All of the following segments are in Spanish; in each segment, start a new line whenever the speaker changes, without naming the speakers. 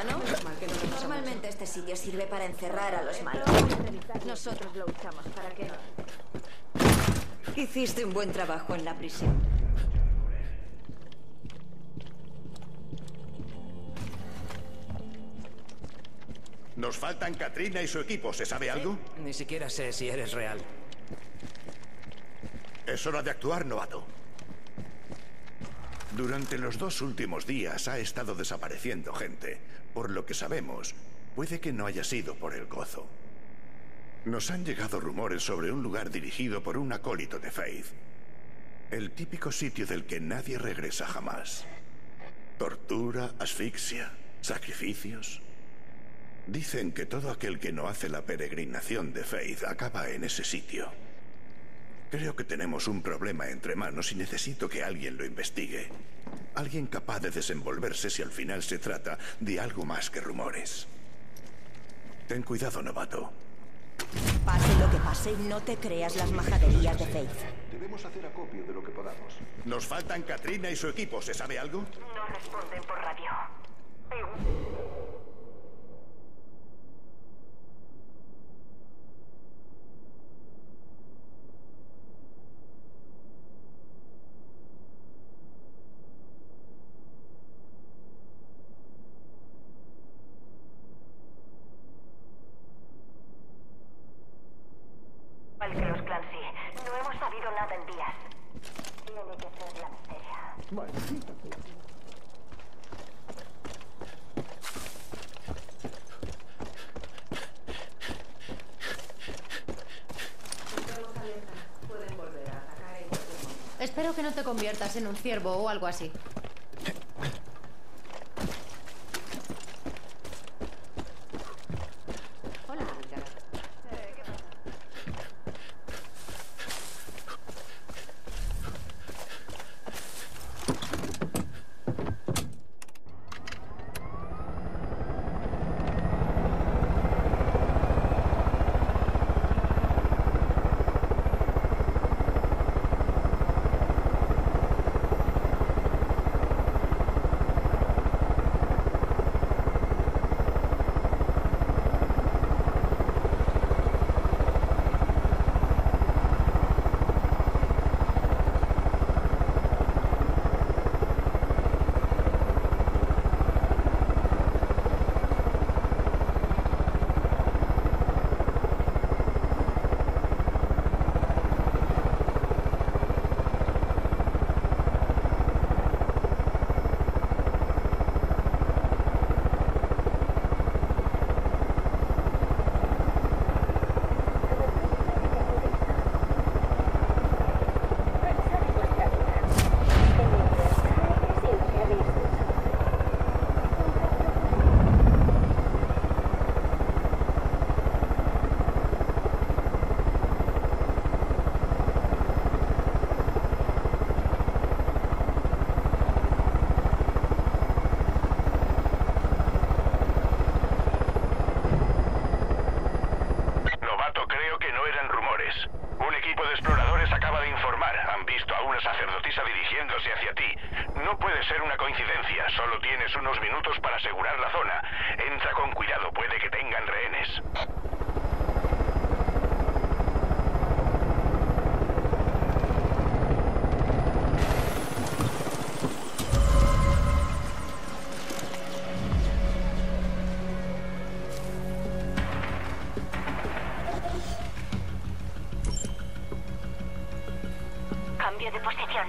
nada, ¿no? Normalmente este sitio sirve para encerrar a los malos. Nosotros lo usamos para que... Hiciste un buen trabajo en la prisión.
Nos faltan Katrina y su equipo. ¿Se sabe algo?
Ni siquiera sé si eres real.
Es hora de actuar, novato. Durante los 2 últimos días ha estado desapareciendo gente. Por lo que sabemos, puede que no haya sido por el gozo. Nos han llegado rumores sobre un lugar dirigido por un acólito de Faith. El típico sitio del que nadie regresa jamás. Tortura, asfixia, sacrificios. Dicen que todo aquel que no hace la peregrinación de Faith acaba en ese sitio. Creo que tenemos un problema entre manos y necesito que alguien lo investigue. Alguien capaz de desenvolverse si al final se trata de algo más que rumores. Ten cuidado, novato.
Pase lo que pase, no te creas las majaderías de Faith.
Debemos hacer acopio de lo que podamos. Nos faltan Katrina y su equipo. ¿Se sabe algo?
No responden por radio. Igual que los Clancy, no hemos sabido nada en días. Tiene que ser la miseria.
Espero que no te conviertas en un ciervo o algo así. Hola, Ricardo.
Solo tienes unos minutos para asegurar la zona. Entra con cuidado, puede que tengan rehenes.
Cambio de posición.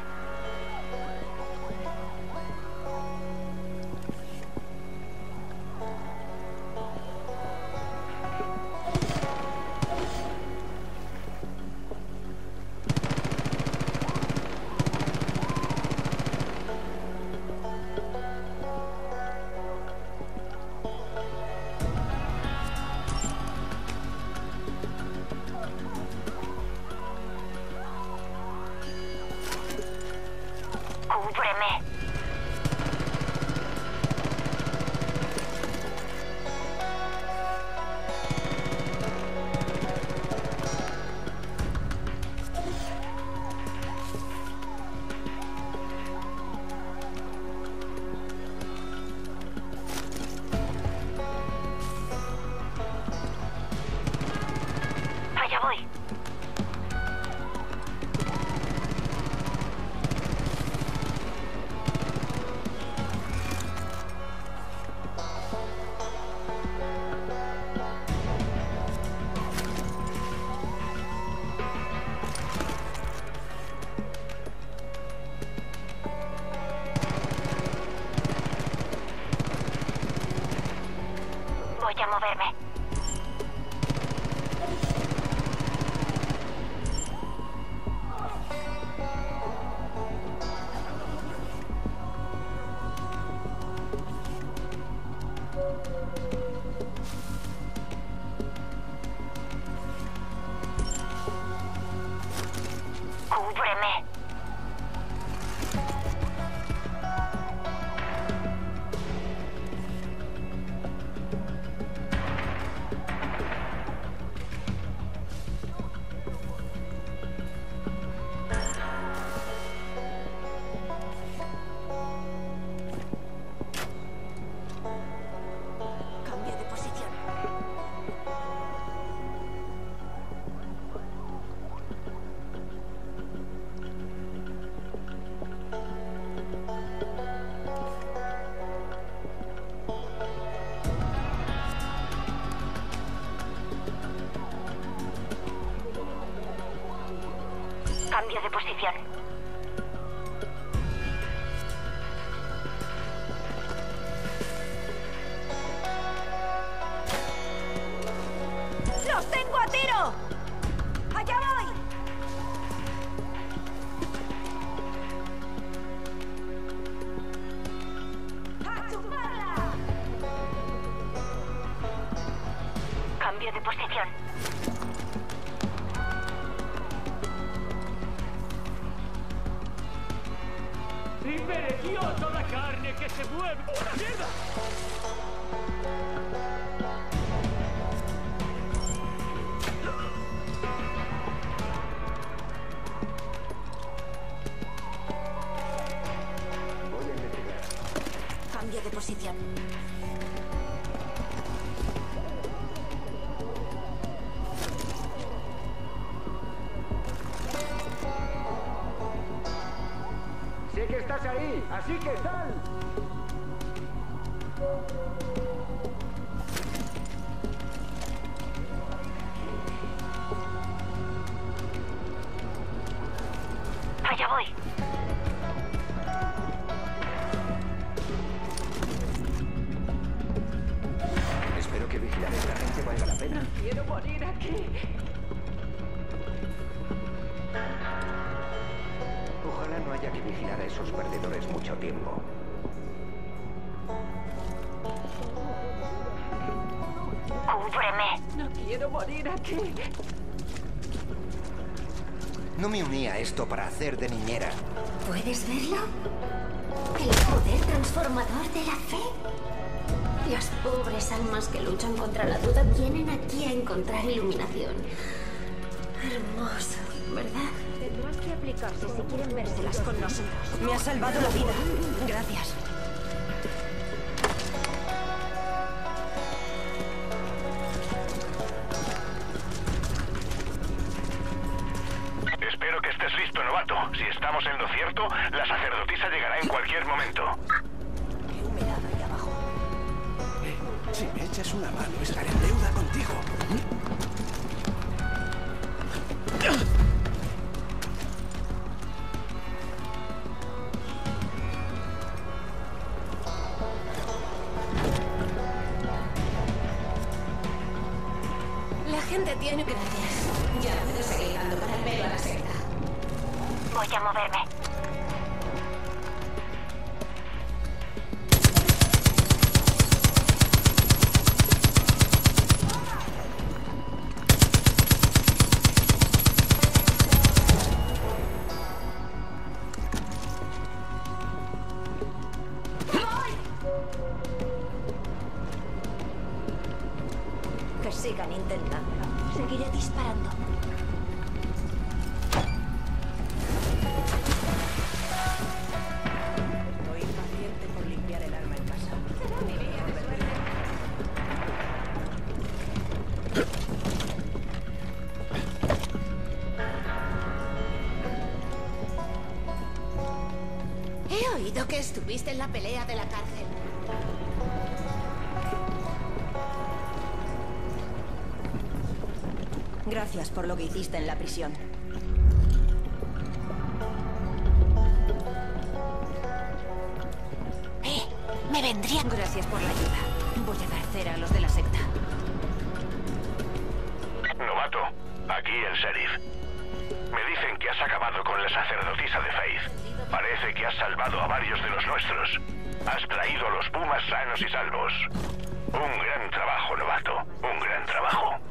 Allá voy. Voy a moverme. Cúbreme.
Cambio de posición.
Cambio de posición.
¡Los tengo a tiro! ¡Allá voy! ¡A chuparla!
Cambio de posición.
¡Libere Dios toda carne que se mueve! ¡Una mierda!
Cambio de posición.
Sé que estás ahí, así que sal.
Allá voy.
Espero que vigilar a esta gente valga la pena.
Quiero morir aquí.
Ojalá no haya que vigilar a esos perdedores mucho tiempo.
Cúbreme.
No quiero morir aquí.
No me uní a esto para hacer de niñera.
¿Puedes verlo? El poder transformador de la fe. Las pobres almas que luchan contra la duda vienen aquí a encontrar iluminación. Hermoso, ¿verdad?
Tendrás que aplicarse si quieren vérselas con nosotros.
Me ha salvado la vida. Gracias.
Espero que estés listo, novato. Si estamos en lo cierto, la sacerdotisa llegará en cualquier momento.
Qué humedad ahí abajo.
Si me echas una mano, estaré en deuda contigo.
La gente tiene gracias. Ya puedo seguir dando para el pelo a la secta.
Voy a moverme.
Que sigan intentándolo. Seguiré disparando.
Estoy impaciente por limpiar el arma en casa.
Estuviste en la pelea de la cárcel.
Gracias por lo que hiciste en la prisión.
Me vendría...
Gracias por la ayuda. Voy a dar cera a los de la secta.
Novato, aquí el sheriff. Me dicen que has acabado con la sacerdotisa de Faith. Parece que has salvado a varios de los nuestros. Has traído a los pumas sanos y salvos. Un gran trabajo, novato. Un gran trabajo.